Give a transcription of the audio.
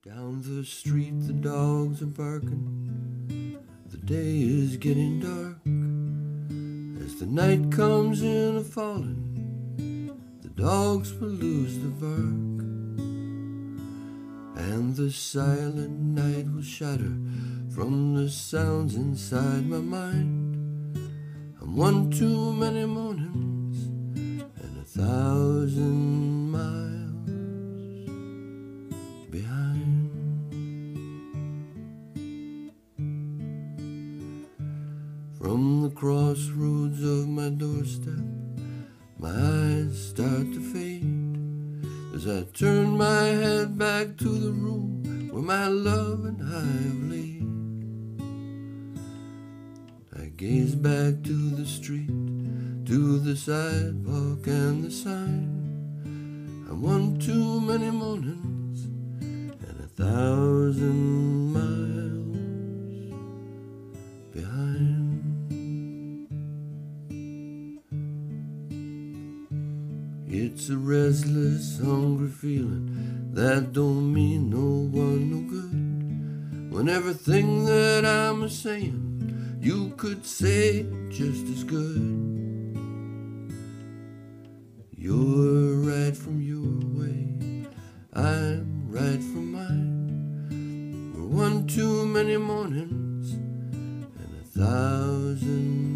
Down the street the dogs are barking. The day is getting dark. As the night comes in a falling, the dogs will lose the bark. And the silent night will shatter from the sounds inside my mind. I'm one too many mornings and 1,000 miles behind. From the crossroads of my doorstep, my eyes start to fade as I turn my head back to the room where my love and I have laid. I gaze back to the street, to the sidewalk and the sign. I'm one too many mornings and 1,000 miles behind. It's a restless, hungry feeling that don't mean no one no good. When everything that I'm a-saying you could say just as good. You're right from your way, I'm right from mine. We're one too many mornings and 1,000